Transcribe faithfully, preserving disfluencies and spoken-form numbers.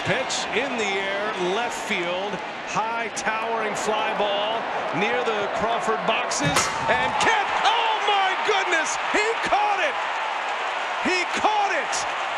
Pitch in the air, left field, high towering fly ball near the Crawford boxes, and Kemp, oh my goodness, he caught it! He caught it!